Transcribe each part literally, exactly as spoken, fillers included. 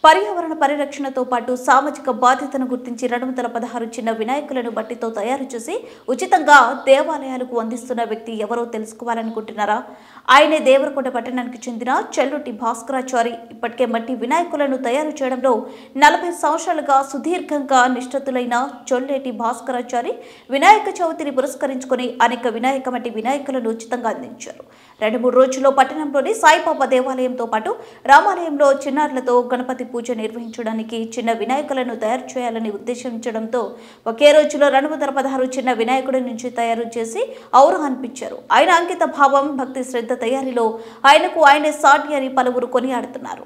పర్యావరణ పరిరక్షణతో పాటు సామాజిక బాధ్యతను గుర్తించి రెండు వందల పదహారు చిన్న వినాయకులను మట్టితో తయారు చేసి ఉచితంగా దేవాలయాలకు అందిస్తున్న వ్యక్తి ఎవరో తెలుసుకోవాలనుకుంటున్నారా? ఆయనే దేవరకొండ పట్టణానికి చెందిన చెల్లుటి భాస్కరాచారి. ఇప్పటికే మట్టి వినాయకులను తయారు చేయడంలో నలభై సంవత్సరాలుగా సుదీర్ఘంగా నిష్ఠతులైన చొల్లేటి భాస్కరాచారి వినాయక చవితిని పురస్కరించుకుని అనేక వినాయక మట్టి వినాయకులను ఉచితంగా అందించారు. రెండు మూడు రోజుల్లో పట్టణంలోని సాయిబాబా దేవాలయంతో పాటు రామాలయంలో చిన్నారులతో గణపతి పూజ నిర్వహించడానికి చిన్న వినాయకులను తయారు చేయాలని ఉద్దేశించడంతో ఒకే రోజులో రెండు వందల పదహారు చిన్న వినాయకుడి నుంచి తయారు చేసి ఔరా అనిపించారు. ఆయన అంకిత భావం, భక్తి శ్రద్ధ తయారీలో ఆయనకు ఆయనే సాటి అని పలువురు కొనియాడుతున్నారు.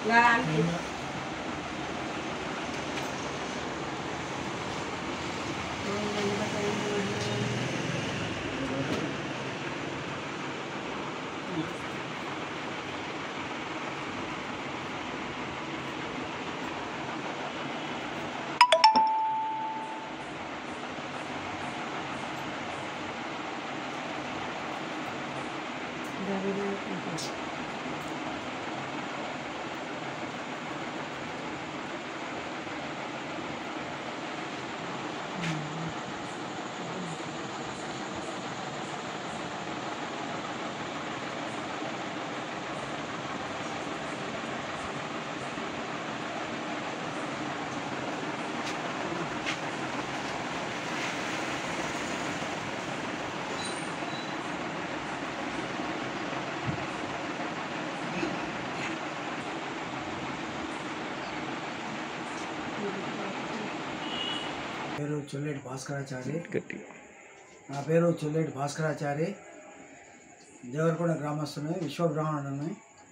పేరు చొల్లేటి భాస్కరాచారి. నా పేరు చొల్లేటి భాస్కరాచారి. దేవరకొండ గ్రామస్తుని, విశ్వబ్రాహ్మణుని.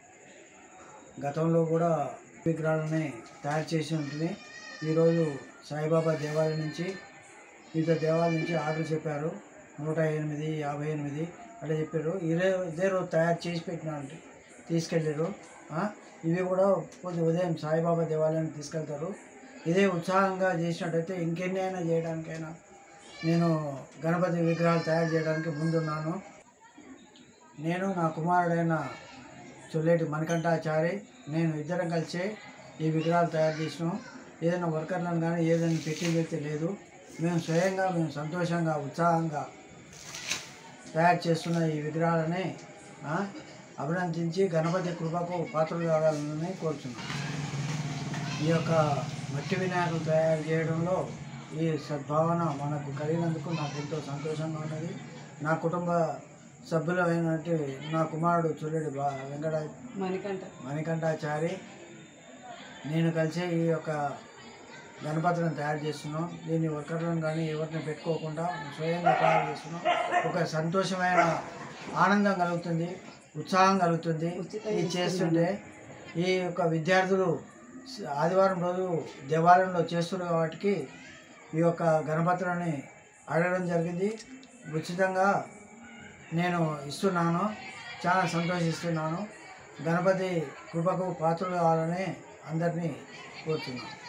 గతంలో కూడా విగ్రహాలని తయారు చేసి ఉంటుంది. ఈరోజు సాయిబాబా దేవాలయం నుంచి వివిధ దేవాలయం నుంచి ఆర్డర్ చెప్పారు. నూట ఎనిమిది యాభై ఎనిమిది అట్లా చెప్పారు. ఇదే ఇదే రోజు తయారు చేసి పెట్టినారంటే తీసుకెళ్ళారు. ఇవి కూడా కొద్ది ఉదయం సాయిబాబా దేవాలయానికి తీసుకెళ్తారు. ఇదే ఉత్సాహంగా చేసినట్టయితే ఇంకెన్ని అయినా చేయడానికైనా నేను గణపతి విగ్రహాలు తయారు చేయడానికి ముందున్నాను. నేను నా కుమారుడైన చొల్లేటి మణికంఠాచారి నేను ఇద్దరం కలిసి ఈ విగ్రహాలు తయారు చేసినాం. ఏదైనా వర్కర్లను కానీ ఏదైనా పెట్టింది అయితే లేదు. మేము స్వయంగా మేము సంతోషంగా ఉత్సాహంగా తయారు చేస్తున్న ఈ విగ్రహాలని అభినందించి గణపతి కృపకు పాత్రలు కావాలని కోరుతున్నాం. ఈ యొక్క మట్టి వినాయకులు తయారు చేయడంలో ఈ సద్భావన మనకు కలిగినందుకు నాకు ఎంతో సంతోషంగా ఉన్నది. నా కుటుంబ సభ్యులైనటువంటి నా కుమారుడు చొల్లేటి బా వెంకట మణికంఠ మణికంఠాచారి నేను కలిసి ఈ యొక్క గణపతులను తయారు చేస్తున్నాం. దీన్ని వర్కర్లను కానీ ఎవరిని పెట్టుకోకుండా స్వయంగా తయారు చేస్తున్నాం. ఒక సంతోషమైన ఆనందం కలుగుతుంది, ఉత్సాహం కలుగుతుంది ఇది చేస్తుంటే. ఈ యొక్క విద్యార్థులు ఆదివారం రోజు దేవాలయంలో చేస్తున్నారు కాబట్టి ఈ యొక్క గణపతులని అడగడం జరిగింది. ఉచితంగా నేను ఇస్తున్నాను. చాలా సంతోషిస్తున్నాను. గణపతి కృపకు పాత్రలు కావాలని అందరినీ కోరుతున్నాను.